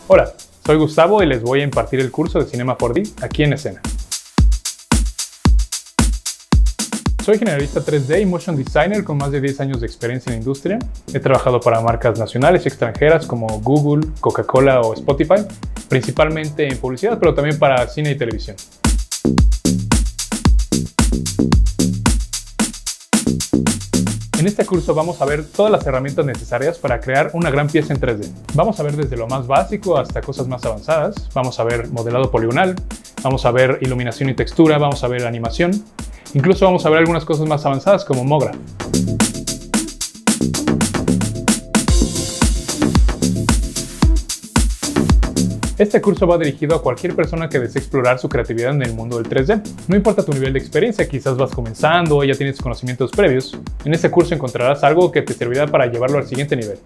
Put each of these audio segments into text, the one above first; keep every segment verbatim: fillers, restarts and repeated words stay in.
Hola, soy Gustavo y les voy a impartir el curso de Cinema cuatro D aquí en Escena. Soy generalista tres D y motion designer con más de diez años de experiencia en la industria. He trabajado para marcas nacionales y extranjeras como Google, Coca-Cola o Spotify, principalmente en publicidad, pero también para cine y televisión. En este curso vamos a ver todas las herramientas necesarias para crear una gran pieza en tres D. Vamos a ver desde lo más básico hasta cosas más avanzadas. Vamos a ver modelado poligonal, vamos a ver iluminación y textura, vamos a ver animación. Incluso vamos a ver algunas cosas más avanzadas como Mogra. Este curso va dirigido a cualquier persona que desee explorar su creatividad en el mundo del tres D. No importa tu nivel de experiencia, quizás vas comenzando o ya tienes conocimientos previos. En este curso encontrarás algo que te servirá para llevarlo al siguiente nivel.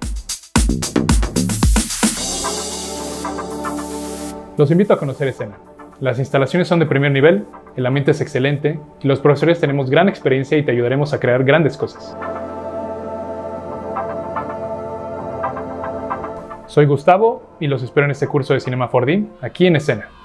Los invito a conocer Escena. Las instalaciones son de primer nivel, el ambiente es excelente y los profesores tenemos gran experiencia y te ayudaremos a crear grandes cosas. Soy Gustavo y los espero en este curso de Cinema cuatro D aquí en Escena.